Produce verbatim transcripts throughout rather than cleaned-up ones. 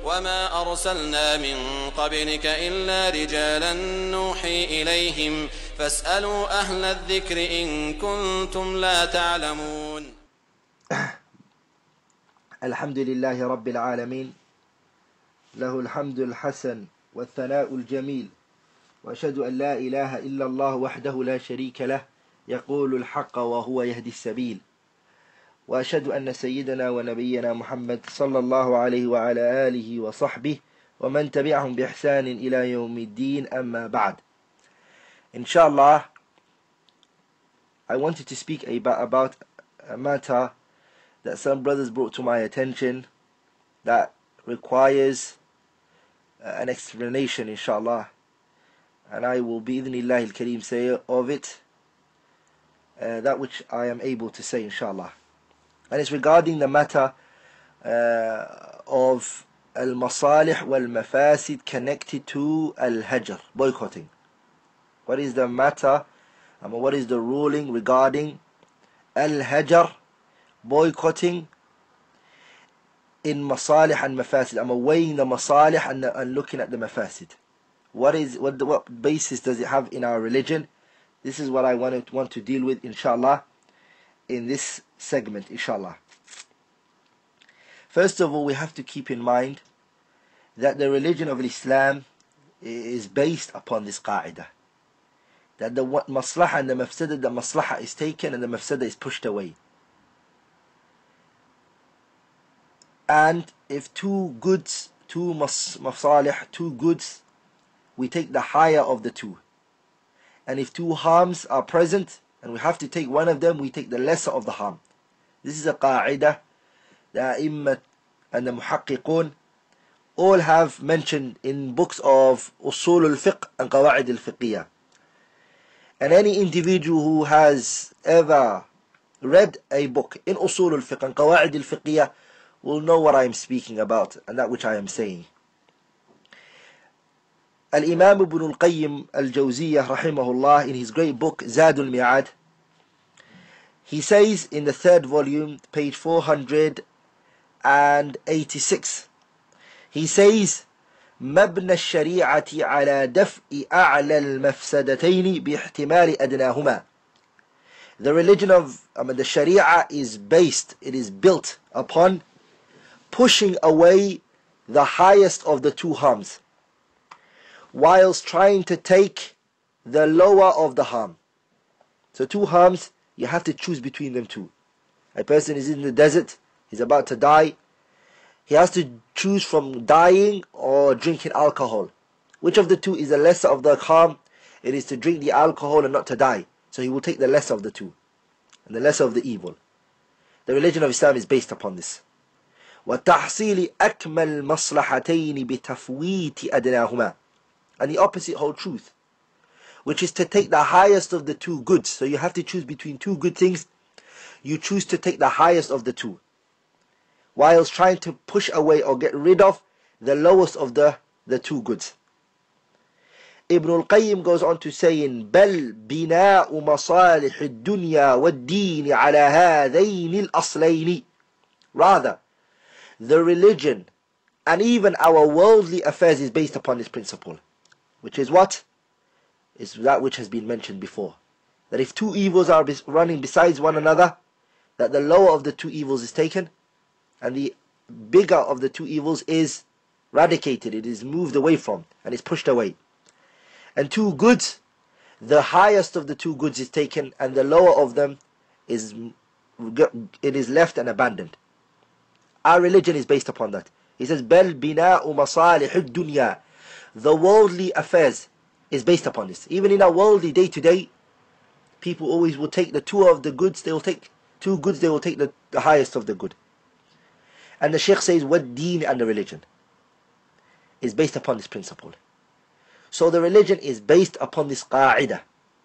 وما أرسلنا من قبلك إلا رجالا نوحي إليهم فاسألوا أهل الذكر إن كنتم لا تعلمون. الحمد لله رب العالمين، له الحمد الحسن والثناء الجميل، وأشهد أن لا إله إلا الله وحده لا شريك له يقول الحق وهو يهدي السبيل، وأشهد أن سيدنا ونبينا محمد صلى الله عليه وعلى آله وصحبه ومن تبعهم بإحسان إلى يوم الدين. أما بعد. Inshallah, I wanted to speak about, about a matter that some brothers brought to my attention that requires uh, an explanation, inshallah, and I will bi'idhnillah al-kareem say of it uh, that which I am able to say, inshallah. And it's regarding the matter uh, of al-masalih wal-mafasid connected to al-hajr, boycotting. What is the matter, um, what is the ruling regarding al-hajr, boycotting, in masalih and mafasid? I'm weighing the masalih and, and looking at the mafasid. What is what, the, what basis does it have in our religion? This is what I want to, want to deal with, inshallah, in this segment, inshallah. First of all, we have to keep in mind that the religion of Islam is based upon this qa'idah, that the maslaha and the mafsada, the maslaha is taken and the mafsada is pushed away. And if two goods, two masalih, two goods, we take the higher of the two. And if two harms are present and we have to take one of them, we take the lesser of the harm. This is a qa'idah that A'immat and the Muhaqqiqun all have mentioned in books of Usul al-Fiqh and Qawa'id al-Fiqhiyah. And any individual who has ever read a book in Usul al-Fiqh and Qawa'id al-Fiqhiyah will know what I am speaking about and that which I am saying. Al-Imam ibn al-Qayyim al-Jawziyyah rahimahullah, in his great book Zadul Mi'ad, he says in the third volume, page four hundred eighty-six, he says, مبنى الشريعة على دفء أعلى المفسدتين باحتمال أدناهما. The religion of I mean, the Sharia is based, it is built upon pushing away the highest of the two harms, whilst trying to take the lower of the harm. So two harms, you have to choose between them two. A person is in the desert, he's about to die. He has to choose from dying or drinking alcohol. Which of the two is the lesser of the harm? It is to drink the alcohol and not to die. So he will take the lesser of the two, and the lesser of the evil. The religion of Islam is based upon this. وَتَحْصِيلِ أَكْمَلْ مَصْلَحَتَيْنِ بِتَفْوِيتِ أَدْنَاهُمَا. And the opposite whole truth, which is to take the highest of the two goods. So you have to choose between two good things. You choose to take the highest of the two, whilst trying to push away or get rid of the lowest of the, the two goods. Ibn al-Qayyim goes on to say in بَلْ بِنَاءُ مَصَالِحِ الدُّنْيَا وَالدِّينِ عَلَى هَذَيْنِ الْأَصْلَيْنِ. Rather, the religion and even our worldly affairs is based upon this principle, which is what? Is that which has been mentioned before. That if two evils are running besides one another, that the lower of the two evils is taken, and the bigger of the two evils is eradicated, it is moved away from, and is pushed away. And two goods, the highest of the two goods is taken, and the lower of them is it is left and abandoned. Our religion is based upon that. He says, بَلْ بِنَاءُ مَصَالِحِ الدُّنْيَا. The worldly affairs is based upon this. Even in our worldly day-to-day, people always will take the two of the goods, they will take two goods, they will take the, the highest of the good. And the shaykh says, what deen and the religion is based upon this principle. So the religion is based upon this qa'idah.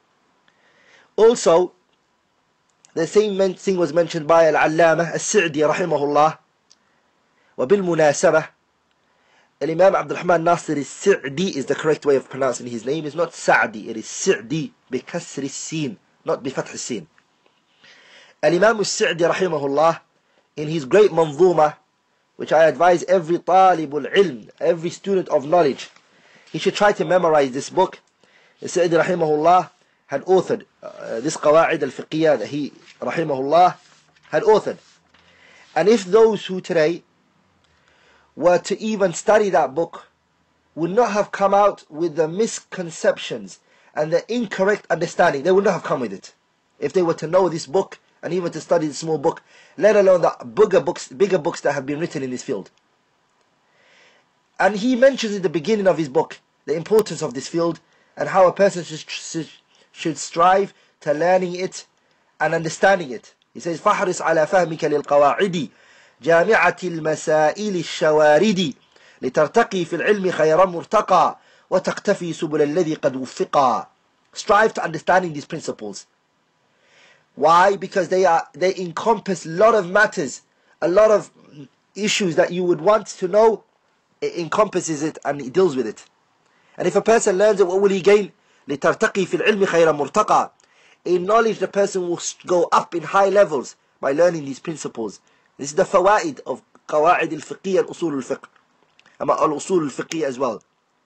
Also, the same thing was mentioned by Al-Allamah As-Sa'di rahimahullah. وبالمناسبة, Imam Abdur Rahman Nasir As-Sa'di is the correct way of pronouncing his name. It's not Sa'di, it is Sa'di بكسر السين, not بفتح السين. Al-Imam As-Sa'di rahimahullah, in his great manzuma which I advise every talibul ilm, every student of knowledge, he should try to memorize this book. Sayyid rahimahullah had authored uh, this qawa'id al-fiqhiyah that he rahimahullah had authored. And if those who today were to even study that book would not have come out with the misconceptions and the incorrect understanding, they would not have come with it. If they were to know this book and even to study this small book, let alone the bigger books, bigger books that have been written in this field. And he mentions in the beginning of his book the importance of this field and how a person should, should strive to learning it and understanding it. He says, فَحْرِصْ عَلَى فَهْمِكَ لِلْقَوَاعِدِ جَامِعَةِ الْمَسَائِلِ الشَّوَارِدِ لِتَرْتَقِي فِي الْعِلْمِ خَيْرًا مُرْتَقًا وَتَقْتَفِي سُبُلَ الَّذِي قَدْ وُفِّقًا. Strive to understanding these principles. Why? Because they are they encompass a lot of matters, a lot of issues that you would want to know. It encompasses it and it deals with it. And if a person learns it, what will he gain? لِتَرْتَقِي فِي الْعِلْمِ خَيْرًا مُرْتَقًا. In knowledge, the person will go up in high levels by learning these principles. This is the fawaid of qawaid al-fiqhiyya and usul al-fiqh. Al-usul al-fiqhiyya as well.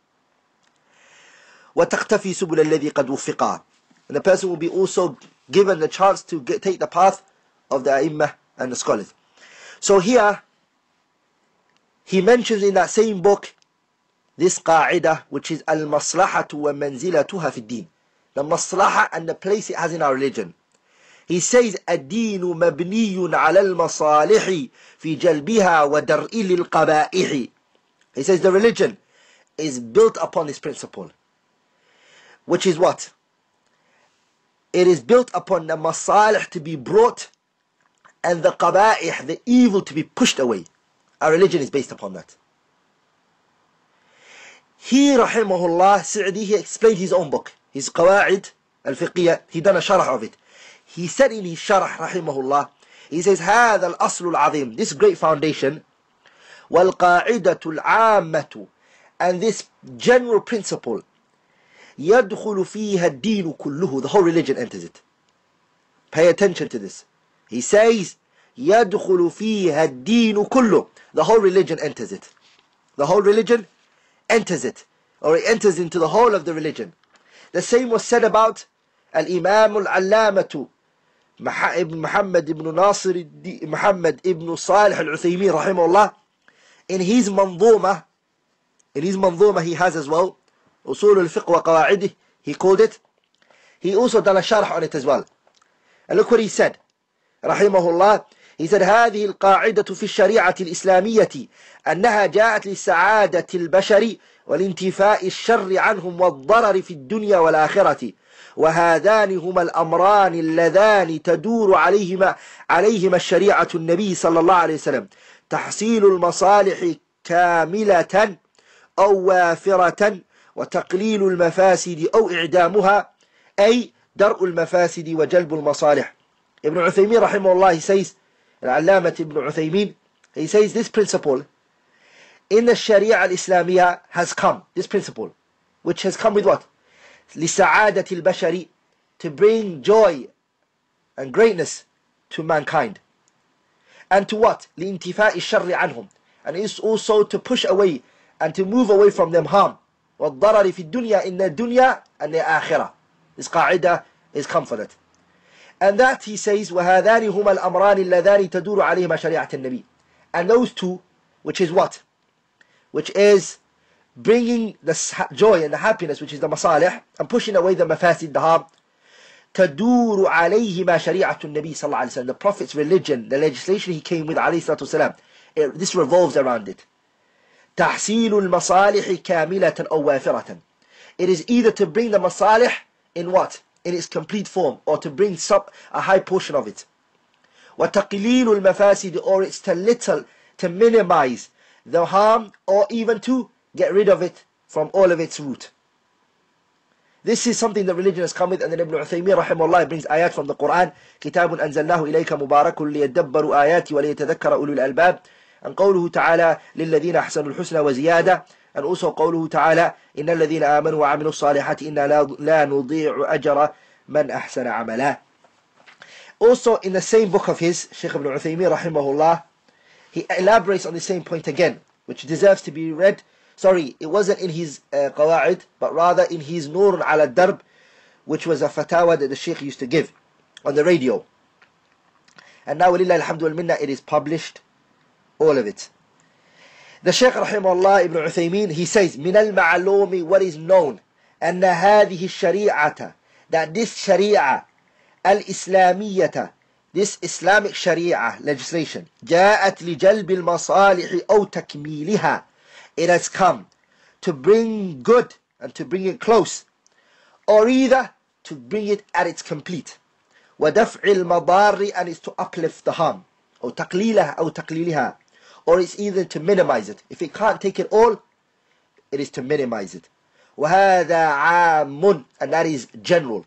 وَتَقْتَفِي سُبُلَ الَّذِي قَدْ وُفِّقًا. And the person will be also given the chance to get, take the path of the ai and the scholars. So here, he mentions in that same book, this qa'idah, which is al-maslahatu wa manzilatuha fi din. The maslaha and the place it has in our religion. He says, الدين مبني على المصالح في جلبها ودرء للقبائح. He says the religion is built upon this principle. Which is what? It is built upon the masalih to be brought and the qaba'ih, the evil, to be pushed away. Our religion is based upon that. He, rahimahullah, Sa'di, he explained his own book, his qawa'id al-fiqhiyah. He done a sharh of it. He said in his sharh, rahimahullah, he says, هذا الأصل العظيم, this great foundation, والقاعدة العامة, and this general principle, يدخل فيها الدين كله, the whole religion enters it. Pay attention to this. He says, يدخل فيها الدين كله, the whole religion enters it. The whole religion enters it, or it enters into the whole of the religion. The same was said about Al-Imam Al-Allamatu ibn Muhammad ibn Nasir Muhammad ibn Salih Al-Uthaymin rahimahullah. In his manzuma, in his manzuma he has as well Usul al-Fiqh wa Qawa'idih, he called it. He also done a sharh on it as well. And look what he said, rahimahullah. He said, هذه القاعدة في الشريعة الإسلامية أنها جاءت لسعادة البشر والانتفاء الشر عنهم والضرر في الدنيا والآخرة، وهذان هما الأمران اللذان تدور عليهما عليهما الشريعة النبي صلى الله عليه وسلم، تحصيل المصالح كاملة أو وافرة، وتقليل المفاسد أو إعدامها، أي درء المفاسد وجلب المصالح. Ibn Uthaymin rahimahullah, he says, Al-Allamat Ibn Uthaymin, he says this principle in the Sharia al-Islamiyah has come, this principle, which has come with what? لِسَعَادَةِ الْبَشَرِ, to bring joy and greatness to mankind. And to what? لِإِنْتِفَاءِ الشَّرِّ عَنْهُمْ, and it's also to push away and to move away from them harm. وَالضَّرَرِ فِي الدُّنْيَا, in the dunya and the akhirah. This qa'idah is come for that. And that he says, وَهَذَانِ هُمَا الْأَمْرَانِ اللَّذَانِ تَدُورُ عَلَيْهِمَا شَرِيعَةَ النَّبِيِّ. And those two, which is what? Which is bringing the joy and the happiness, which is the masalih, and pushing away the mafasid, the harm. تَدُورُ عَلَيْهِمَا شَرِيعَةُ النَّبِيِّ صلى الله عليه وسلم. The Prophet's religion, the legislation he came with, عليه الصلاة والسلام, it, this revolves around it. تَحْصِيلُ الْمَصَالِحِ كَامِلَةً أَوْ وَافِرَةً. It is either to bring the masalih in what? In its complete form, or to bring some, a high portion of it. وَتَقْلِيلُ الْمَفَاسِدِ, or it's to little, to minimize the harm, or even to get rid of it from all of its root. This is something that religion has come with, and then Ibn Uthaymin rahimahullah brings ayat from the Quran. كِتَابٌ أَنزَلْنَاهُ إِلَيْكَ مُبَارَكٌ لِيَدَّبَّرُوا آيَاتِ وَلِيَتَذَكَّرَ أُولُو الْأَلْبَابِ. And قوله تعالى لِلَّذِينَ أَحْسَنُوا الْحُسْنَى وَزِيَادَةً. And also قوله تعالى إِنَّ الَّذِينَ آمَنُوا وَعَمِلُوا الصَّالِحَاتِ إِنَّا لَا نُضِيعُ أَجْرَ مَنْ أَحْسَنَ عَمَلًا. Also in the same book of his, Shaykh Ibn Uthaymin rahimahullah, he elaborates on the same point again, which deserves to be read. Sorry, it wasn't in his uh, Qawa'id, but rather in his Nur ala Darb, which was a fatwa that the Shaykh used to give on the radio. And now, walillah alhamdu wal minna, it is published, all of it. The Shaykh rahimahullah Ibn Uthaymeen, he says, من المعلوم, what is known, أن هذه الشريعة, that this sharia al-Islamiyyata, this Islamic sharia legislation, جاءت لجلب المصالح أو تكميلها, it has come to bring good and to bring it close, or either to bring it at its complete. وَدَفْعِ الْمَضَارِ, and it's to uplift the harm. Or تَقْلِيلَهَا أو تَقْلِيلِهَا, or it's either to minimize it. If it can't take it all, it is to minimize it. وَهَذَا عَامٌ, and that is general.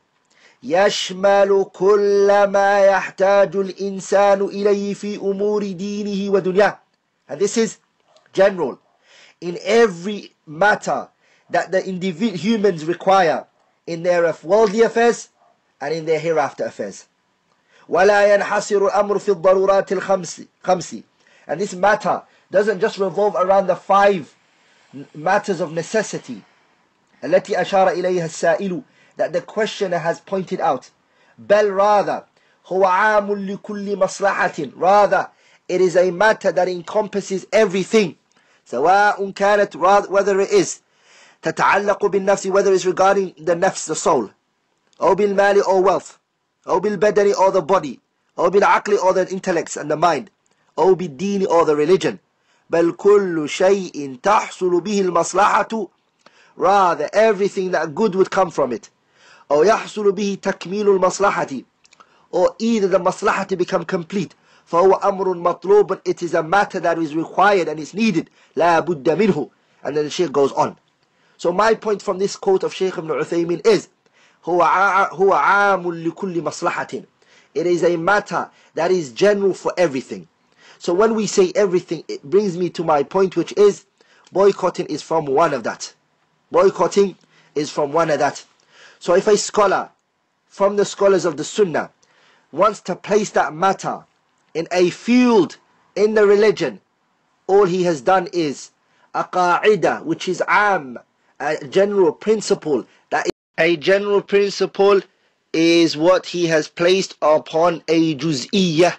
يَشْمَلُ كُلَّ مَا يَحْتَاجُ الْإِنسَانُ إِلَيْهِ فِي أُمُورِ دِينِهِ وَدُنْيَاهِ. And this is general. In every matter that the individual humans require in their worldly affairs and in their hereafter affairs. وَلَا يَنْحَصِرُ الْأَمْرُ فِي الضَّرُورَاتِ الْخَمْسِ. And this matter doesn't just revolve around the five matters of necessity التي أشار إليها السائل, that the questioner has pointed out. بل rather هو عام لكل مصلحة, rather it is a matter that encompasses everything. سواء كانت, whether it is تتعلق بالنفس, whether it's regarding the nafs, the soul, أو بالمال or wealth, أو بالبدن or the body, أو بالعقل or the intellects and the mind, أو بالدين or the religion. بل كل شيء تحصل به المصلحة, rather everything that good would come from it. أو يحصل به تكميل المصلحة, or either the maslahah to become complete. فهو أمر مطلوب, it is a matter that is required and is needed. لا بد منه. And then the Shaykh goes on. So my point from this quote of Shaykh ibn Uthaymeen is هو هو عام لكل مصلحة. It is a matter that is general for everything. So when we say everything, it brings me to my point, which is boycotting is from one of that. Boycotting is from one of that. So if a scholar from the scholars of the Sunnah wants to place that matter in a field in the religion, all he has done is a qa'idah, which is am, a general principle. That is a general principle is what he has placed upon a juz'iyyah,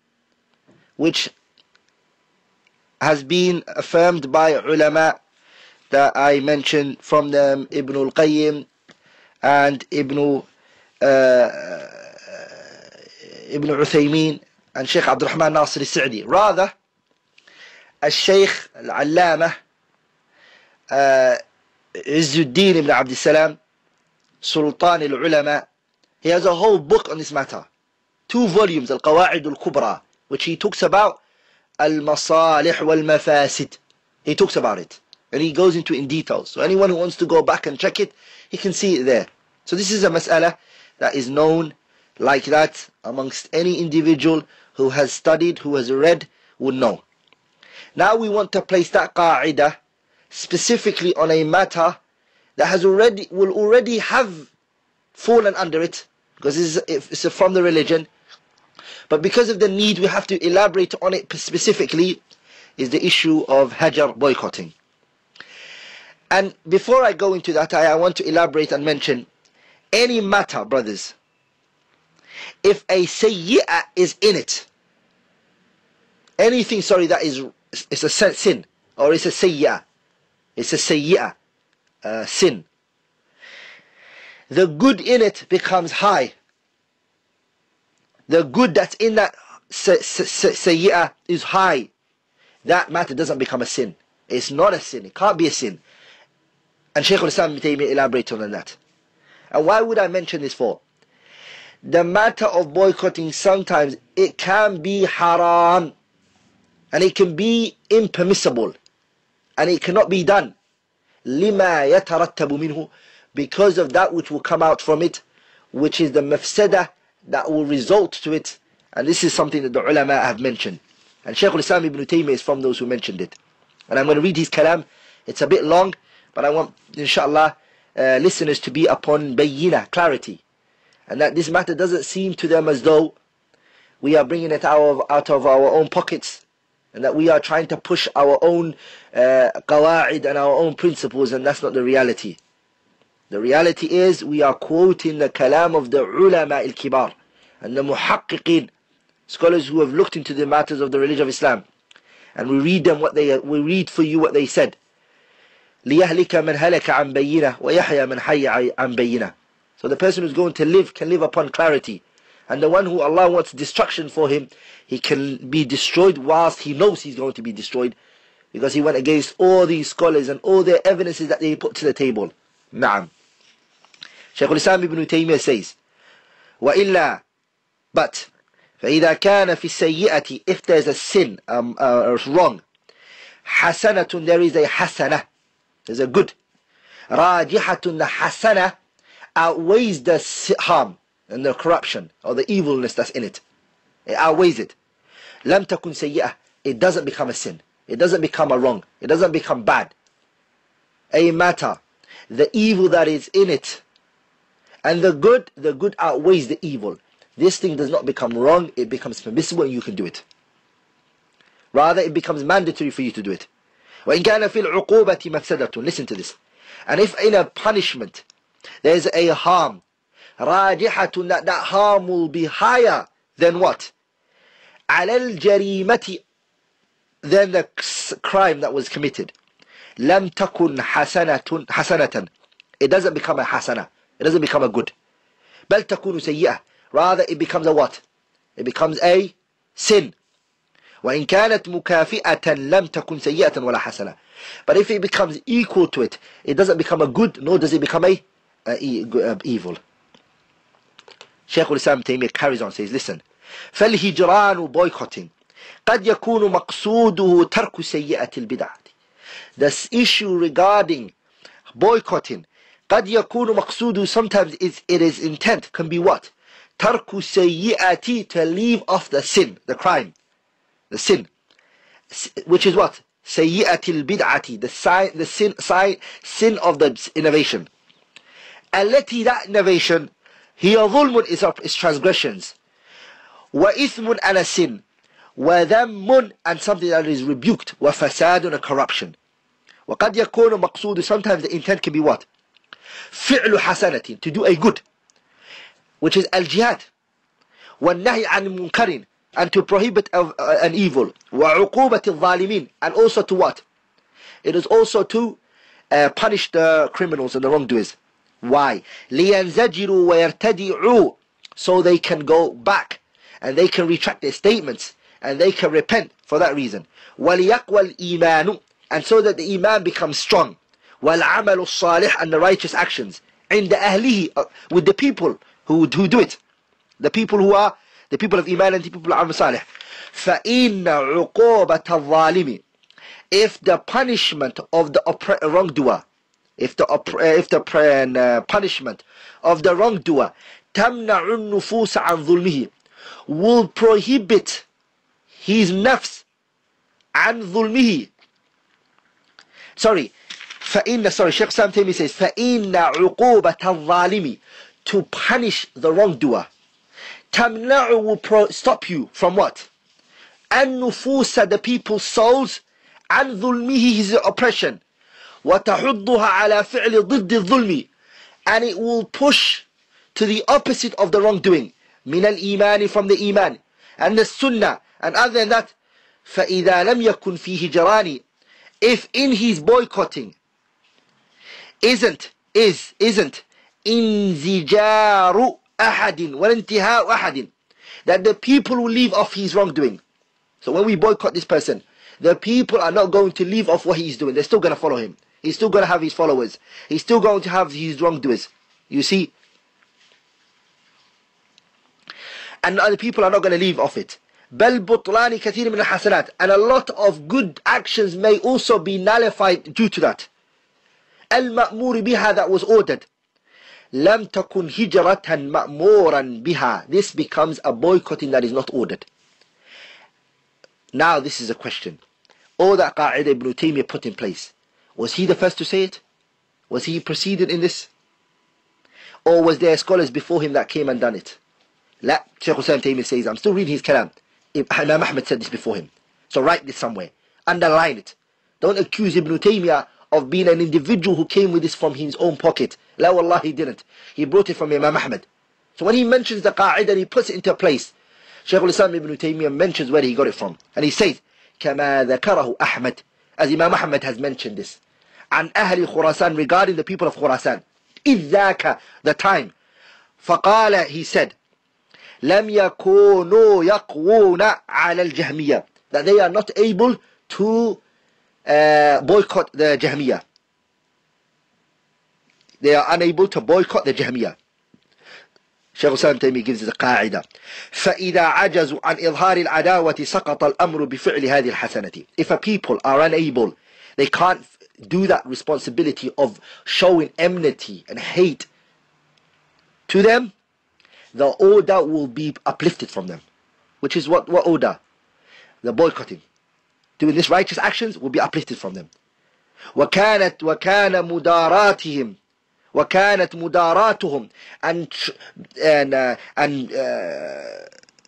which has been affirmed by ulama that I mentioned, from them Ibn al-Qayyim and Ibn uh, Ibn Uthaymeen and Shaykh Abdur Rahman Nasir al-Sa'di. Rather, al-Shaykh al-Allamah uh, Izzuddin ibn Abd al-Salam Sultan al-Ulama, he has a whole book on this matter, two volumes, al-Qawa'id al-Kubra, which he talks about al-Masalih wal-Mafasid. He talks about it and he goes into it in detail. So anyone who wants to go back and check it, he can see it there. So this is a mas'ala that is known like that amongst any individual who has studied, who has read, would know. Now we want to place that qa'idah specifically on a matter that has already will already have fallen under it, because it's from the religion, but because of the need we have to elaborate on it specifically, is the issue of hajar, boycotting. And before I go into that, I, I want to elaborate and mention any matter, brothers, if a sayyi'ah is in it, anything, sorry, that is it's a sin, or it's a sayyi'ah, it's a sayyi'ah, uh, sin, the good in it becomes high. The good that's in that sayyi'ah is high. That matter doesn't become a sin. It's not a sin. It can't be a sin. And Shaykh Islam ibn Taymeyah elaborated on that. And why would I mention this for? The matter of boycotting, sometimes it can be haram, and it can be impermissible, and it cannot be done. لِمَا يَتَرَتَّبُ مِنْهُ, because of that which will come out from it, which is the mafsada that will result to it. And this is something that the ulama have mentioned. And Shaykh al-Islam ibn Taymeyah is from those who mentioned it. And I'm going to read his kalam. It's a bit long, but I want, inshallah, uh, listeners to be upon bayyinah, clarity. And that this matter doesn't seem to them as though we are bringing it out of, out of our own pockets. and that we are trying to push our own uh, qawa'id and our own principles, and that's not the reality. The reality is we are quoting the kalam of the ulama al-kibar and the muhaqqiqin, scholars who have looked into the matters of the religion of Islam, and we read them what they we read for you what they said. لِيَهْلِكَ مَنْ هَلَكَ عَنْ بَيِّنَةٍ وَيَحْيَى مَنْ حَيَّ عَنْ بَيِّنَةٍ. So the person who's going to live can live upon clarity, and the one who Allah wants destruction for him, he can be destroyed whilst he knows he's going to be destroyed, because he went against all these scholars and all their evidences that they put to the table. Na'am. Shaykh Islam ibn Taymeyah says, وَإِلَّا, but فَإِذَا كَانَ فِي السَّيِّئَةِ, if there's a sin, um, uh, wrong, حَسَنَةٌ, there is a hasana, there's a good. رَاجِحَةٌ, the hasana outweighs the harm and the corruption or the evilness that's in it. It outweighs it. لَمْ تَكُنْ سَيِّئَةٌ, it doesn't become a sin. It doesn't become a wrong. It doesn't become bad. A matter, the evil that is in it, and the good, the good outweighs the evil. This thing does not become wrong, it becomes permissible and you can do it. Rather, it becomes mandatory for you to do it. وَإِنْ كَانَ فِي الْعُقُوبَةِ مَفْسَدَةٌ, listen to this. And if in a punishment there is a harm, رَاجِحَةٌ, that that harm will be higher than what? عَلَى الْجَرِيمَةِ, than the crime that was committed. لَمْ تَكُنْ حَسَنَةٌ حَسَنَةً, it doesn't become a hasana. It doesn't become a good. بَلْ تَكُونُ سَيِّئَةً, rather it becomes a what? It becomes a sin. وَإِنْ كَانَتْ مُكَافِئَةً لَمْ تَكُنْ سَيِّئَةً وَلَا حَسَنَةً. But if it becomes equal to it, it doesn't become a good, nor does it become a, a, a evil. Shaykh al-Islam Taymiyah carries on, says, listen. فَالْهِجْرَانُ boycotting قَدْ يَكُونُ مَقْصُودُهُ تَرْكُ سَيِّئَةِ الْبِدْعَةِ. The issue regarding boycotting, قد يكون مقصوده, sometimes it is intent, can be what? ترك سيئة, to leave off the sin, the crime, the sin, which is what? سيئة البدعة, the sign, the sin, sign, sin of the innovation. التي, that innovation, هي ظلم, is, is transgressions. وإثم, and a sin. وذم, and something that is rebuked. وفساد, and a corruption. وقد يكون مقصوده, sometimes the intent can be what? فعل حسنة, to do a good, which is al-jihad. والنهي عن منكر, and to prohibit of, uh, an evil. وعقوبة الظالمين, and also to what? It is also to uh, punish the criminals and the wrongdoers. Why? لينزجروا ويرتدعوا, so they can go back and they can retract their statements and they can repent for that reason. وليقوى الإيمان, and so that the iman becomes strong. وَالْعَمَلُ الصَّالِحِ, and the righteous actions. عِنْدَ أَهْلِهِ, uh, with the people who, who do it. The people who are the people of iman and the people of amal salih. فَإِنَّ عُقُوبَةَ الظَّالِمِ, if the punishment of the wrongdoer, if the if the uh, punishment of the wrongdoer, تَمْنَعُ النُّفُوسَ عَنْ ظُلْمِهِ, will prohibit his nafs عَنْ ظُلْمِهِ. Sorry, فَإِنَّ, sorry, Shaykh Islam Taymiyah says, فَإِنَّ عُقُوبَةَ الظَّالِمِ, to punish the wrongdoer, تَمْنَعُ, will pro stop you from what? النُّفُوسَ, the people's souls, عَنْ ظُلْمِهِ, his oppression, وَتَحُضُّهَا عَلَى فِعْلِ ضِدِّ الظُّلْمِ, and it will push to the opposite of the wrongdoing, مِنَ الْإِيمَانِ, from the iman, and the sunnah, and other than that, فَإِذَا لَمْ يَكُنْ فِيهِ جَرَانِ, if in his boycotting isn't is isn't inzijaru ahadin wa intihau ahadin, that the people will leave off his wrongdoing. So when we boycott this person, the people are not going to leave off what he's doing. They're still going to follow him. He's still going to have his followers. He's still going to have his wrongdoers. You see, and other people are not going to leave off it. بل بطلان كثير من الحسنات, and a lot of good actions may also be nullified due to that. المأمور بها, that was ordered. لم تكن هجرة مأمورا بها, this becomes a boycotting that is not ordered. Now this is a question. All that Qa'idah Ibn Taymeyah put in place, was he the first to say it? Was he preceded in this? Or was there scholars before him that came and done it? La, Shaykh Islam Taymiyah says, I'm still reading his kalam. Imam Ahmad said this before him. So write this somewhere. Underline it. Don't accuse Ibn Taymeyah of being an individual who came with this from his own pocket. La wallah, he didn't. He brought it from Imam Ahmad. So when he mentions the qa'idah and he puts it into place, Shaykh al-Islam ibn Taymeyah mentions where he got it from. And he says, كَمَا ذَكَرَهُ أَحْمَدْ, as Imam Ahmad has mentioned this. عن أهل خراسان, regarding the people of Khurasan. إِذْ ذَاكَ, the time. فَقَالَ, he said, لَمْ يَكُونُوا يَقْوُونَ عَلَى الْجَهْمِيَّةِ, that they are not able to uh, boycott the Jahmiyyah. They are unable to boycott the Jahmiyyah. Shaykh al-Islam Taymiyah gives us a qa'idah. فَإِذَا عَجَزُوا عَنْ إِظْهَارِ الْعَدَاوَةِ سَقَطَ الْأَمْرُ بِفِعْلِ هَذِهِ الْحَسَنَةِ. If a people are unable, they can't do that responsibility of showing enmity and hate to them, the order will be uplifted from them. Which is what, what order? The boycotting. Doing this righteous actions will be uplifted from them. وَكَانَتْ وَكَانَ مُدَارَاتِهِمْ وَكَانَتْ مُدَارَاتُهُمْ and and uh, and uh,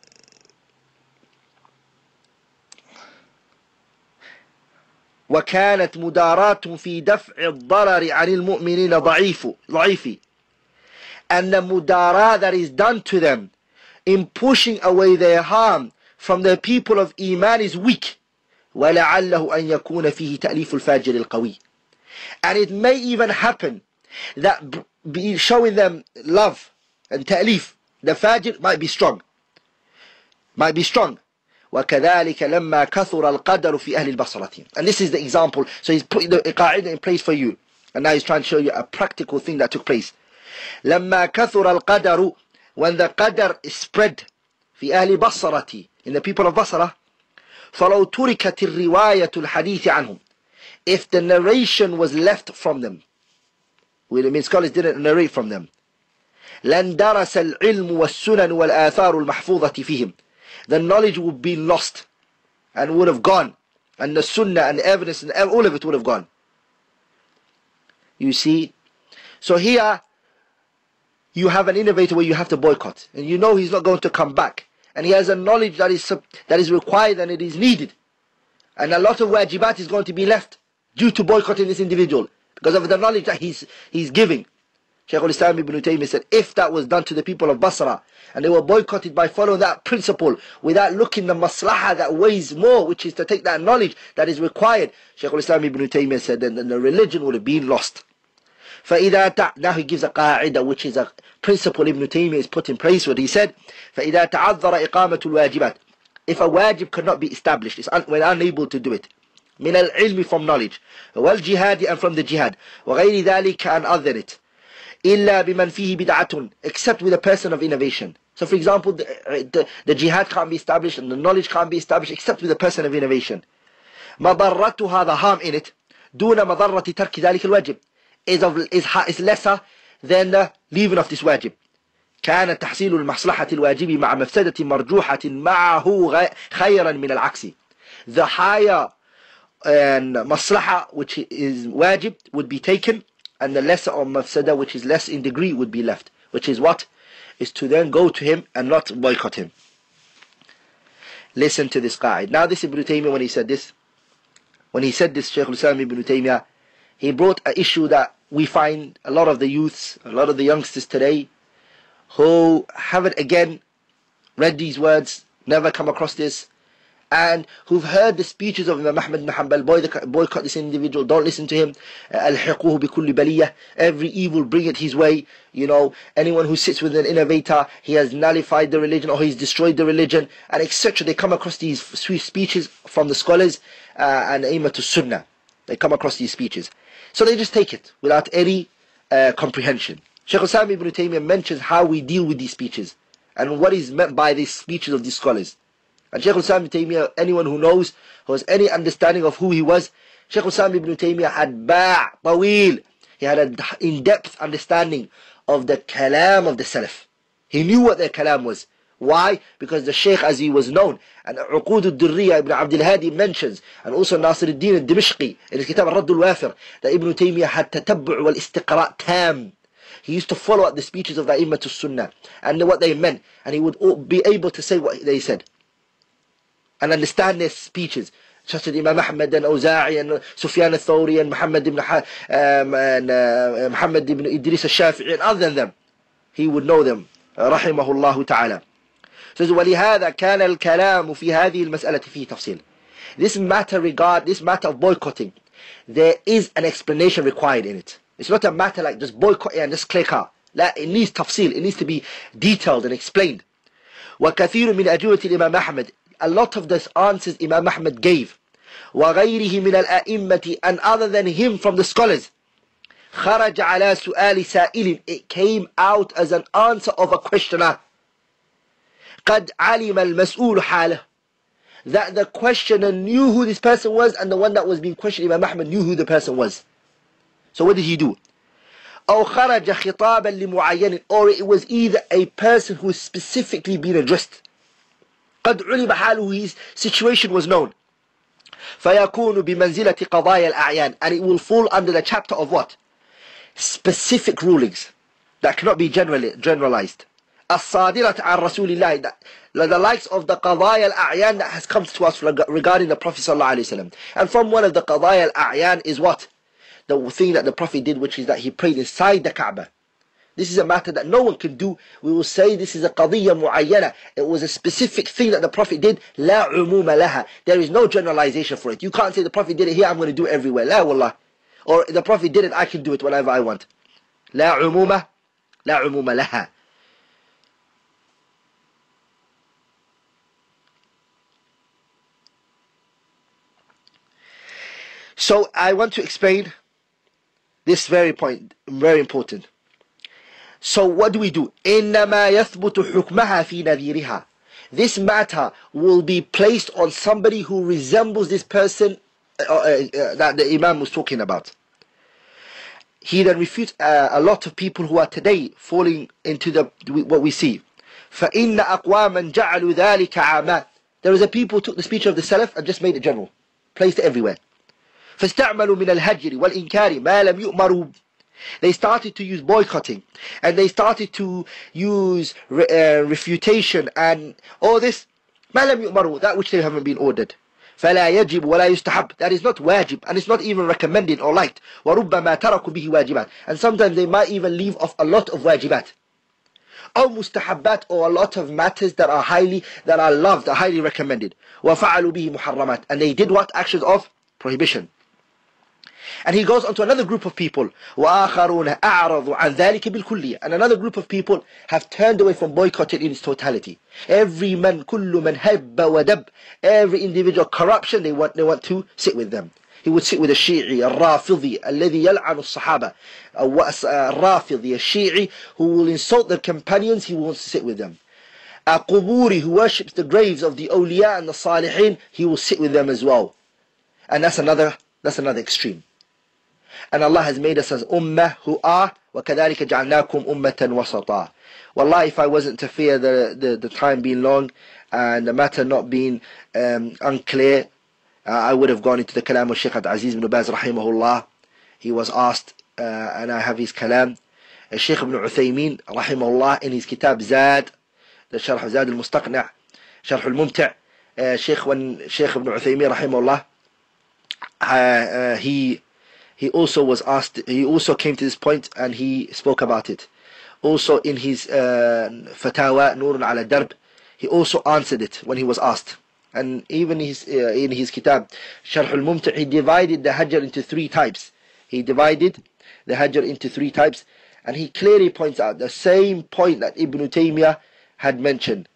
وكانت مداراتهم في دفع الضرر عن المؤمنين ضعيف ضعيف, and the mudara that is done to them in pushing away their harm from the people of Iman is weak. وَلَعَلَّهُ أَن يَكُونَ فِيهِ تَأْلِيفُ الْفَاجِرِ الْقَوِيِّ, and it may even happen that be showing them love and ta'lif, the fajr might be strong, might be strong. وَكَذَلِكَ لَمَّا كَثُرَ الْقَدَرُ فِي أَهْلِ الْبَصْرَةِ, and this is the example. So he's putting the qa'idah in place for you, and now he's trying to show you a practical thing that took place. لَمَّا كَثُرَ الْقَدَرُ, when the qadar is spread في أهل بصرة, in the people of Basra, فَلَوْ تُرِكَتِ الرِّوَايَةُ الْحَدِيثِ عَنْهُمْ, if the narration was left from them, well, I mean, scholars didn't narrate from them, لَنْ دَرَسَ الْعِلْمُ وَالسُّنَنُ وَالْآثَارُ الْمَحْفُوظَةِ فِيهِمْ, the knowledge would be lost and would have gone, and the sunnah and evidence and all of it would have gone. You see, so here you have an innovator where you have to boycott, and you know he's not going to come back, and he has a knowledge that is that is required and it is needed, and a lot of wajibat is going to be left due to boycotting this individual because of the knowledge that he's he's giving. Shaykh al-Islam ibn Taymeyah said, if that was done to the people of Basra and they were boycotted by following that principle without looking the maslahah that weighs more, which is to take that knowledge that is required, Shaykh al-Islam ibn Taymeyah said, then, then the religion would have been lost. فإذا, now he gives a qa'idah, which is a principle Ibn Taymiyah is put in place, what he said, فإذا تعذر إقامة الواجبات, if a wajib cannot be established, it's un, when unable to do it, من العلم, from knowledge, والجهاد, and from the jihad, وغير ذلك, and other than it, إلا بمن فيه بدعة, except with a person of innovation. So for example, the, the, the jihad can't be established and the knowledge can't be established except with a person of innovation. مضرتها, the harm in it, دون مضرة ترك ذلك الواجب, is of is, is lesser than the leaving of this wajib. كان تحصيل المصلحة الواجب مع مفسدة مرجوحة معه خيرا من العكس. The higher and maslaha, which is wajib, would be taken, and the lesser of mafsada, which is less in degree, would be left. Which is what? Is to then go to him and not boycott him. Listen to this qa'id. Now this Ibn Taymiyah, when he said this, when he said this, Shaykh al-Islam ibn Taymiyah, he brought an issue that we find a lot of the youths, a lot of the youngsters today, who haven't again read these words, never come across this, and who've heard the speeches of Imam Ahmad ibn Hanbal, boycott this individual, don't listen to him, al-hiquhu bi kulli baliyah, every evil bring it his way, you know, anyone who sits with an innovator, he has nullified the religion or he's destroyed the religion, and et cetera. They come across these sweet speeches from the scholars uh, and Aimmatus Sunnah. They come across these speeches. So they just take it without any uh, comprehension. Shaykh al-Islam ibn Taymiyah mentions how we deal with these speeches and what is meant by these speeches of these scholars. And Shaykh al-Islam ibn Taymiyah, anyone who knows, who has any understanding of who he was, Shaykh al-Islam ibn Taymiyah had ba' tawil. He had an in-depth understanding of the kalam of the salaf. He knew what their kalam was. Why? Because the Shaykh, as he was known, and Uqud al-Durriya ibn Abdul Hadi mentions, and also Nasir al-Din al-Dimashqi in his kitab al-Radd al-Wafir, that Ibn Taymiyah had tatabbu' wal-istiqra' tam. He used to follow up the speeches of the Aimmatus Sunnah and what they meant, and he would be able to say what they said. and understand their speeches, such as Imam Ahmad and Awza'i and Sufyan al-Thawri and Muhammad ibn, um, and, uh, Muhammad ibn Idris al-Shafi'i and other than them, he would know them, رحمه الله تعالى. So وَلِهَذَا كَانَ الْكَلَامُ فِي هَذِهِ الْمَسْأَلَةِ فِي تَفْصِيل. This matter regard, this matter of boycotting, there is an explanation required in it. It's not a matter like just boycott and just click out. It needs tafsil, it needs to be detailed and explained. وَكَثِيرٌ مِنْ أَجْوبَةِ الْإِمَامِ أَحْمَدِ. A lot of the answers Imam Ahmad gave. وَغَيْرِهِ مِنَ الْأَئِمَّةِ. And other than him from the scholars. خَرَجَ عَلَى سُؤَالِ سَائِلٍ. It came out as an answer of a questioner. قَدْ عَلِمَ الْمَسْئُولُ حَالَهُ. That the questioner knew who this person was, and the one that was being questioned, Imam Ahmad, knew who the person was. So what did he do? أو خرج خطابا لمعين. Or it was either a person who is specifically being addressed. قد علم حاله, his situation was known. فيكون بمنزلة قضايا الأعيان. And it will fall under the chapter of what? Specific rulings that cannot be generally, generalized. الصادرة عن رسول الله. The likes of the قضايا الأعيان that has come to us regarding the Prophet صلى الله عليه وسلم. And from one of the قضايا الأعيان is what? The thing that the Prophet did, which is that he prayed inside the Kaaba. This is a matter that no one can do. We will say this is a qadiyya mu'ayyana. It was a specific thing that the Prophet did. La umuma laha. There is no generalization for it. You can't say the Prophet did it here, I'm going to do it everywhere. La wallah. Or the Prophet did it, I can do it whenever I want. La umuma, la umuma laha. So I want to explain this very point, very important. So what do we do? إِنَّمَا يَثْبُتُ حُكْمَهَا فِي نَذِيرِهَا. This matter will be placed on somebody who resembles this person uh, uh, uh, that the Imam was talking about. He then refutes uh, a lot of people who are today falling into the what we see. فَإِنَّ أَقْوَامًا جَعَلُوا ذَلِكَ عَامًا. There is a people who took the speech of the Salaf and just made it general, placed it everywhere. فاستعملوا من الهجر والإنكار ما لم يؤمروا. They started to use boycotting, and they started to use uh, refutation and all this ما لم يؤمروا, that which they haven't been ordered. فلا يجب ولا يستحب. That is not wajib, and it's not even recommended or liked. وربما تركوا به واجبات. And sometimes they might even leave off a lot of wajibat. أو مستحبات, or a lot of matters that are highly, that are loved, are highly recommended. وفعلوا به محرمات. And they did what? Actions of prohibition. And he goes on to another group of people. وَآخَرُونَ أَعْرَضُوا عَنْ ذَلِكَ بِالْكُلِّيَّةِ. And another group of people have turned away from boycotting in its totality. Every man, كُلُّ مَنْ هَبَّ وَدَبْ. Every individual corruption, they want, they want to sit with them. He would sit with a Shi'i, a Rafidhi, الذي يلعن الصحابة. A Rafidhi, a Shi'i, who will insult their companions, he wants to sit with them. A Quburi, who worships the graves of the awliya and the salihin, he will sit with them as well. And that's another, that's another extreme. And Allah has made us as ummah who are وَكَذَلِكَ جَعَلْنَاكُمْ أُمَّةً وَسَطًا. Wallah, if I wasn't to fear the, the, the time being long and the matter not being um, unclear, uh, I would have gone into the kalam of Shaykh Aziz ibn Baz rahimahullah. He was asked, uh, and I have his kalam, uh, Shaykh ibn Uthaymeen rahimahullah, in his kitab Zad, the Sharh Zad al-Mustaqna', Sharh al-Mumta', uh, Shaykh, when Shaykh ibn Uthaymeen rahimahullah, uh, uh, he He also was asked, he also came to this point and he spoke about it. Also in his uh, Fatawa, Nurun ala Darb, he also answered it when he was asked. And even his, uh, in his kitab, Sharh al-Mumta', he divided the Hajr into three types. He divided the Hajr into three types. And he clearly points out the same point that Ibn Taymeyah had mentioned.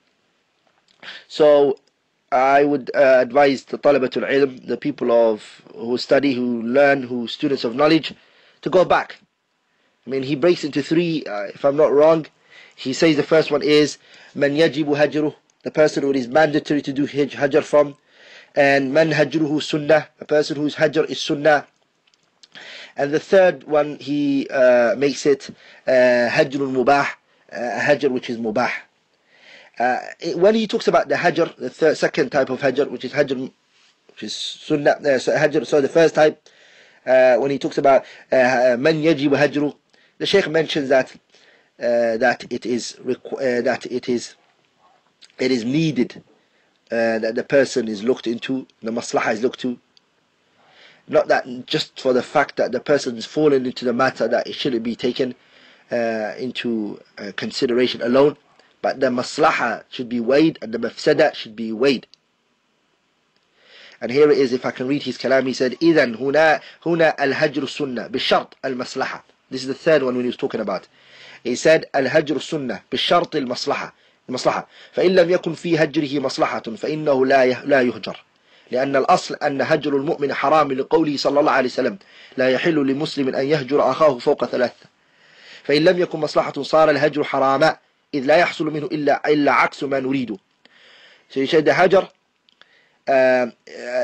So, I would uh, advise the talabatul ilm, the people of who study, who learn, who students of knowledge, to go back. I mean, he breaks into three, uh, if I'm not wrong. He says the first one is man yajibu hajruh, the person who it is mandatory to do hajr from, and man hajruhu sunnah, a person whose hajr is sunnah. And the third one, he uh, makes it uh, hajrul mubah, uh, hajr which is mubah. Uh, when he talks about the hajr, the third, second type of hajr, which is hajr, which is sunnah, uh, so hajr, so the first type, uh, when he talks about man yajibu hajru, the Shaykh mentions that uh, that it is uh, that it is it is needed uh, that the person is looked into, the maslahah is looked to. Not that just for the fact that the person is fallen into the matter that it shouldn't be taken uh, into uh, consideration alone, but the maslahah should be weighed and the mafsada should be weighed. And here it is, if I can read his kalam, he said, إِذَنْ هُنَا هُنَا الْهَجْرُ السُنَّةِ بِالشَّرْطِ الْمَصْلَحَةِ. This is the third one when he was talking about. He said, الْهَجْرُ السُنَّةِ بِالشَّرْطِ الْمَصْلَحَةِ المصلحة فإن لم يكن في هجره مصلحة فإنه لا لا يهجر لأن الأصل أن هجر المؤمن حرام لقوله صلى الله عليه وسلم لا يحل لمسلم أن يهجر أخاه فوق ثلاثة فإن لم يكن مصلحة صار الهجر حراما إذ لا يحصل منه إلا إلا عكس ما نريده. So he said the hajr uh, uh,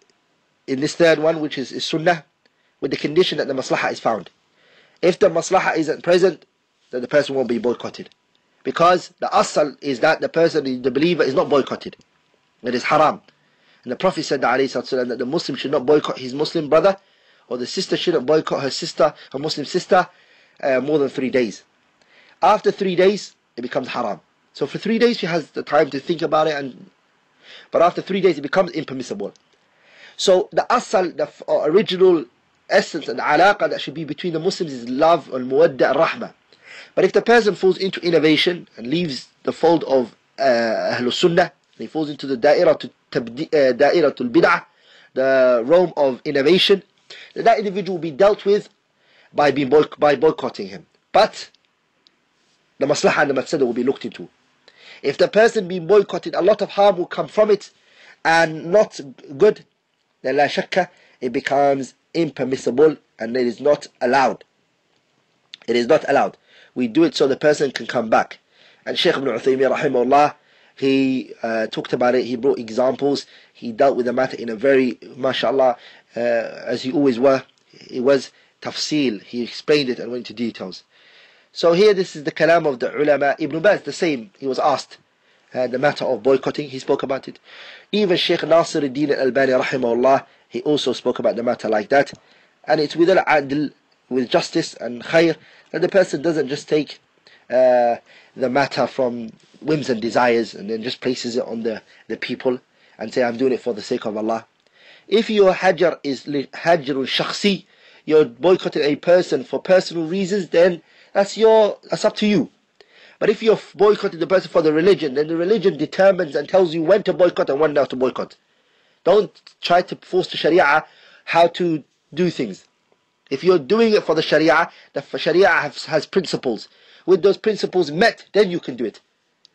in this third one, which is, is sunnah, with the condition that the maslahah is found. If the maslahah isn't present, then the person won't be boycotted. Because the asal is that the person, the believer, is not boycotted. It is haram. And the Prophet said alayhi that the Muslim should not boycott his Muslim brother, or the sister shouldn't boycott her sister, her Muslim sister, uh, more than three days. After three days, it becomes haram. So for three days she has the time to think about it, and but after three days it becomes impermissible. So the asal, the original essence and the alaqa that should be between the Muslims is love and muwadda and rahmah. But if the person falls into innovation and leaves the fold of uh, Ahlul Sunnah, he falls into the da'irah to tabdi, uh, da'irah to bid'ah, the realm of innovation, then that individual will be dealt with by being boy, by boycotting him. But the maslahah and the mafsada will be looked into. If the person being boycotted, a lot of harm will come from it and not good, then la shakka, it becomes impermissible and it is not allowed. It is not allowed. We do it so the person can come back. And Shaykh ibn Taymeyah rahimahullah, he uh, talked about it, he brought examples, he dealt with the matter in a very, mashallah, uh, as he always were, it was tafsil, he explained it and went into details. So here this is the kalam of the ulama. Ibn Baz, the same, he was asked uh, the matter of boycotting, he spoke about it. Even Shaykh Nasir ad-Din al-Albani rahimahullah, he also spoke about the matter like that. And it's with al-adl, with justice and khair, that the person doesn't just take uh, the matter from whims and desires and then just places it on the, the people and say, I'm doing it for the sake of Allah. If your hajr is hajrul shakhsi, you're boycotting a person for personal reasons, then that's your that's up to you. But if you're boycotting the person for the religion, then the religion determines and tells you when to boycott and when not to boycott. Don't try to force the sharia how to do things. If you're doing it for the sharia, the sharia has, has principles. With those principles met, then you can do it.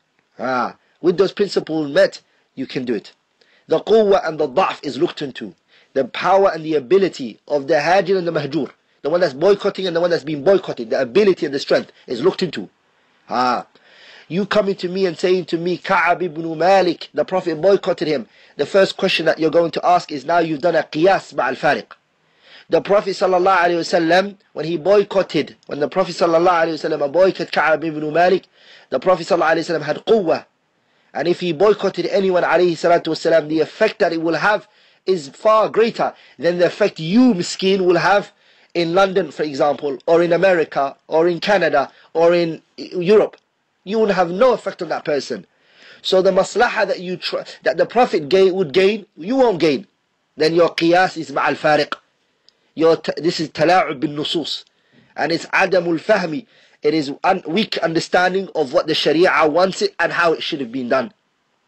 Ah, with those principles met, you can do it. The quwwah and the da'f is looked into. The power and the ability of the hajir and the mahjur, the one that's boycotting and the one that's being boycotted, the ability and the strength is looked into. Ah, you coming to me and saying to me, Ka'ab ibn Malik, the Prophet boycotted him. The first question that you're going to ask is, now you've done a qiyas ma'al fariq. The Prophet sallallahu alaihi wasallam, when he boycotted, when the Prophet sallallahu alaihi wasallam boycotted Ka'ab ibn Malik, the Prophet sallallahu alaihi wasallam had quwwah. And if he boycotted anyone alayhi salatu wasallam, the effect that it will have is far greater than the effect you, miskin, will have in London, for example, or in America, or in Canada, or in Europe. You will have no effect on that person. So the maslahah that you try, that the Prophet gain, would gain, you won't gain. Then your qiyas is ma'al fariq. Your this is tala'ub bin nusus, and it's adamul fahmi. It is un weak understanding of what the sharia wants it and how it should have been done.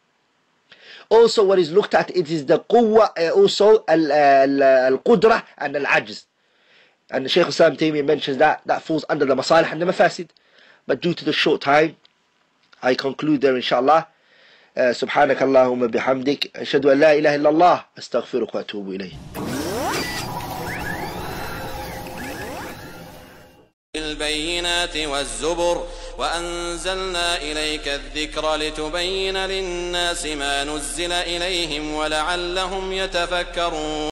Also, what is looked at, it is the quwwah, uh, also al-qudra and al-ajz. And Shaykh Islam ibn Taymeyah mentions that that falls under the masalih and the mafasid. But due to the short time, I conclude there, inshallah. سبحانك اللهم بحمدك أشهد أن لا إله إلا الله أستغفرك وأتوب إليه. البينات والزبر وأنزلنا إليك الذكر لتبين للناس ما نزل إليهم ولعلهم يتفكرون.